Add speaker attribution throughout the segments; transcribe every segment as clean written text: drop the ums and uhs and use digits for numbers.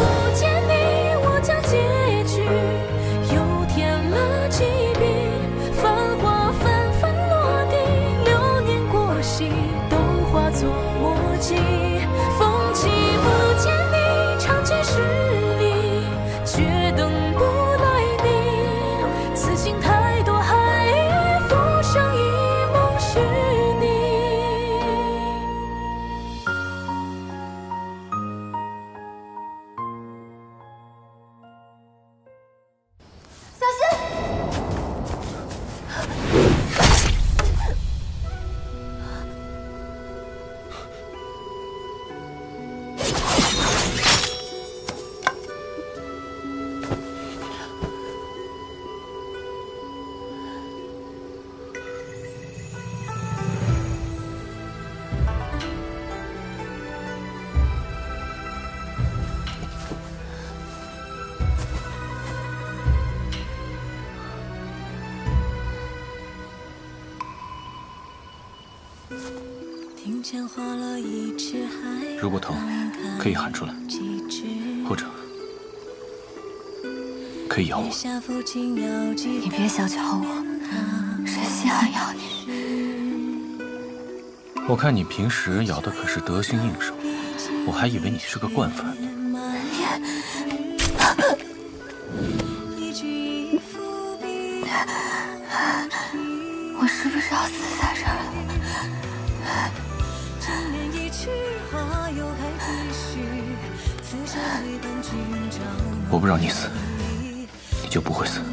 Speaker 1: 见你，我将结局又添了几笔。繁华纷纷落地，流年过隙，都化作墨迹。风起不见你，长街十里，却等不来你。此情太多，还以浮生一梦是你。小心！
Speaker 2: 如果疼，可以喊出来，或者可以咬我。
Speaker 1: 你别小瞧我，谁稀罕咬你？
Speaker 2: 我看你平时咬的可是得心应手，我还以为你是个惯犯呢。
Speaker 1: 我是不是要死在这儿了？
Speaker 2: 我不让你死，你就不会死。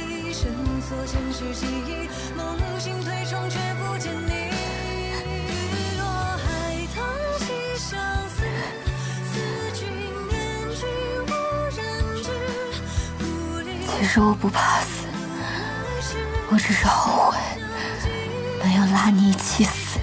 Speaker 1: 其实我不怕死，我只是后悔没有拉你一起死。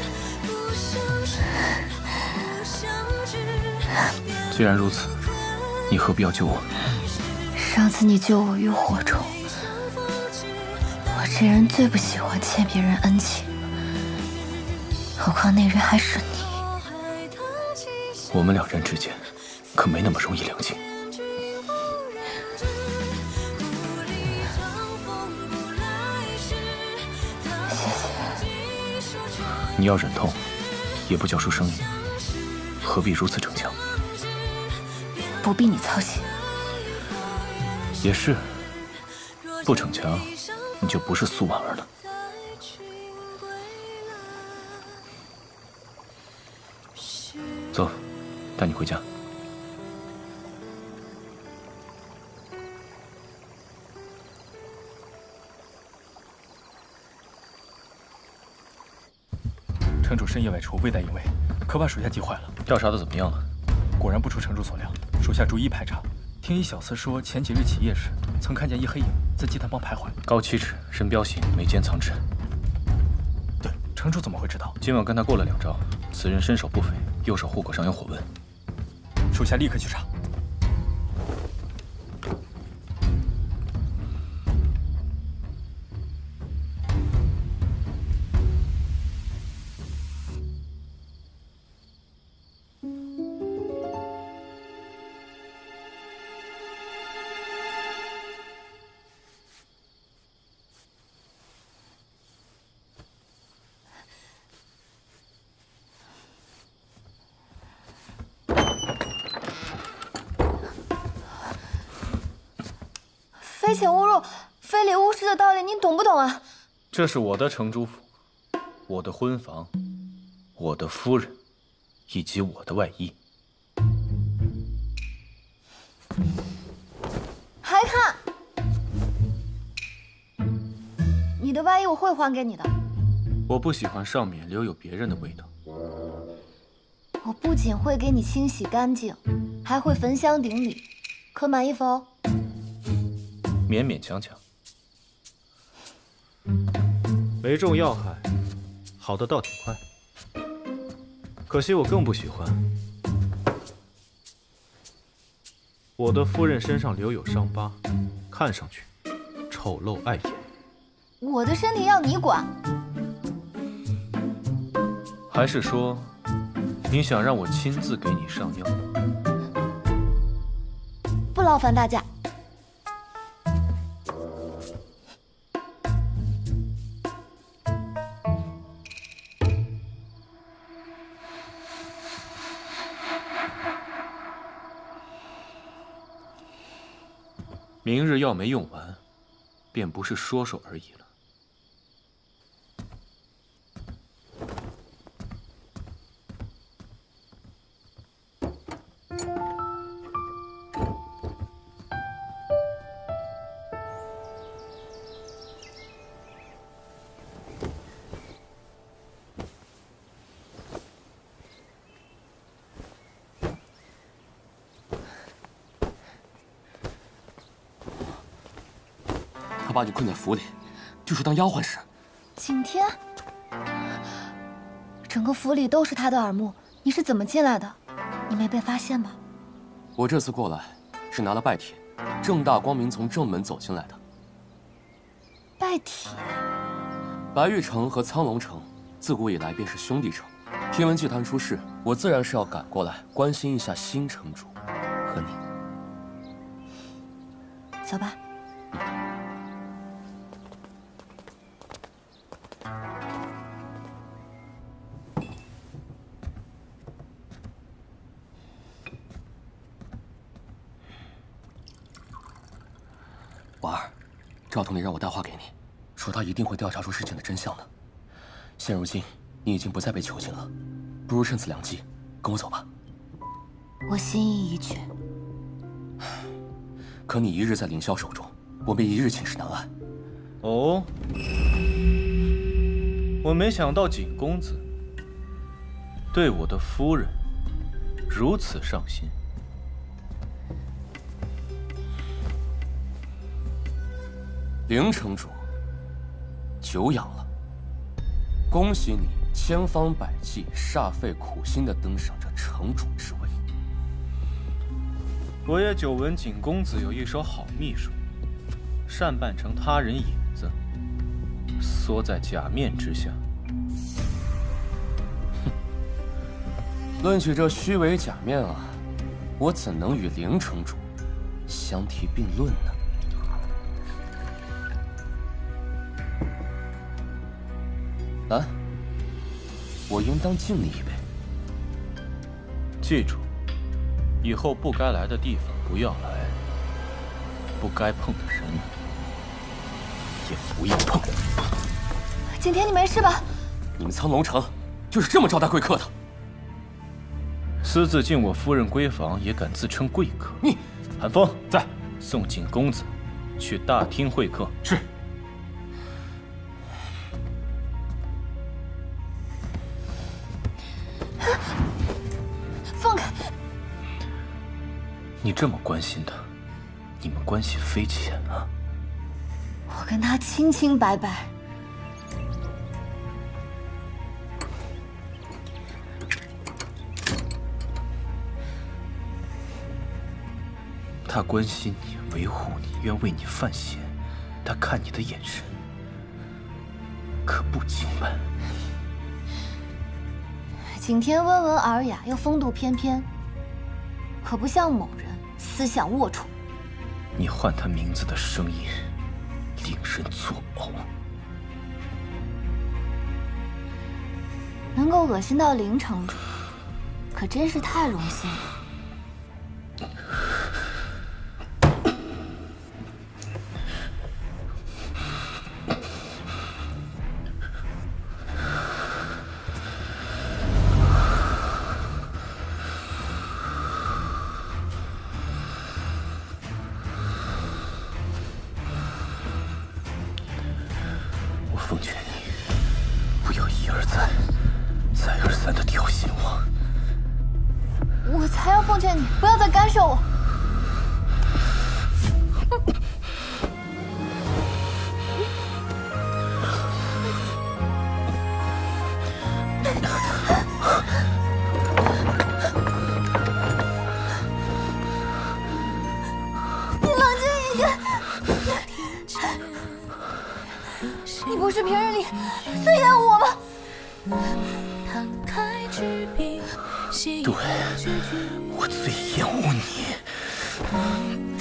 Speaker 2: 既然如此，你何必要救我？
Speaker 1: 上次你救我于火中，我这人最不喜欢欠别人恩情，何况那人还是你。
Speaker 2: 我们两人之间可没那么容易两清。
Speaker 1: 谢谢。
Speaker 2: 你要忍痛，也不叫出声音，何必如此逞强？
Speaker 1: 不必你操心。
Speaker 2: 也是，不逞强，你就不是苏婉儿了。走，带你回家。
Speaker 3: 城主深夜外出，未带营卫，可把属下急坏了。
Speaker 2: 调查的怎么样了？
Speaker 3: 果然不出城主所料，属下逐一排查。听一小厮说，前几日起夜时，曾看见一黑影在祭坛旁徘徊。
Speaker 2: 高7尺，身标形，眉间藏痣。
Speaker 3: 对，城主怎么会知道？
Speaker 2: 今晚跟他过了2招，此人身手不菲，右手虎口上有火纹。
Speaker 3: 属下立刻去查。
Speaker 1: 非请勿入，非礼勿视的道理，您懂不懂啊？
Speaker 2: 这是我的城主府，我的婚房，我的夫人，以及我的外衣。
Speaker 1: 还看？你的外衣我会还给你的。
Speaker 2: 我不喜欢上面留有别人的味道。
Speaker 1: 我不仅会给你清洗干净，还会焚香顶礼，可满意否？
Speaker 2: 勉勉强强。
Speaker 4: 没中要害，好的倒挺快。可惜我更不喜欢我的夫人身上留有伤疤，看上去丑陋碍眼。
Speaker 1: 我的身体要你管？
Speaker 2: 还是说，你想让我亲自给你上药？
Speaker 5: 不劳烦大驾。
Speaker 2: 明日要没用完，便不是说说而已了。
Speaker 6: 他把你困在府里，就是当丫鬟使。
Speaker 5: 景天，整个府里都是他的耳目，你是怎么进来的？你没被发现吧？
Speaker 6: 我这次过来是拿了拜帖，正大光明从正门走进来的。
Speaker 5: 拜帖。
Speaker 6: 白玉城和苍龙城自古以来便是兄弟城，听闻祭坛出事，我自然是要赶过来关心一下新城主和你。
Speaker 5: 走吧。
Speaker 6: 婉儿，赵统领让我带话给你，说他一定会调查出事情的真相的。现如今你已经不再被囚禁了，不如趁此良机，跟我走吧。
Speaker 5: 我心意已决。
Speaker 6: 可你一日在凌霄手中，我便一日寝食难安。
Speaker 2: 哦，我没想到景公子对我的夫人如此上心。
Speaker 6: 凌城主，久仰了，恭喜你千方百计、煞费苦心地登上这城主之位。
Speaker 2: 我也久闻景公子有一手好秘术，善扮成他人影子，缩在假面之下。
Speaker 6: 哼，论起这虚伪假面啊，我怎能与凌城主相提并论呢？来，我应当敬你一杯。
Speaker 2: 记住，以后不该来的地方不要来，不该碰的人也不要碰。
Speaker 5: 景天，你没事吧？
Speaker 6: 你们苍龙城就是这么招待贵客的？
Speaker 2: 私自进我夫人闺房，也敢自称贵客？
Speaker 6: 你，
Speaker 2: 韩风在，送景公子去大厅会客。
Speaker 3: 是。
Speaker 5: 放开！
Speaker 2: 你这么关心他，你们关系匪浅啊！
Speaker 5: 我跟他清清白白。
Speaker 2: 他关心你，维护你，愿为你犯险，他看你的眼神可不轻慢。
Speaker 5: 景天温文尔雅，又风度翩翩，可不像某人思想龌龊。
Speaker 2: 你唤他名字的声音令人作呕。
Speaker 5: 能够恶心到凌城主，可真是太荣幸了。
Speaker 2: 奉劝你，不要一而再、再而三地挑衅我。
Speaker 5: 我才要奉劝你，不要再干涉我。你冷静一点。你不是平日里最厌恶我吗？
Speaker 2: 对，我最厌恶你。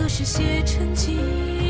Speaker 1: 何时写成记忆？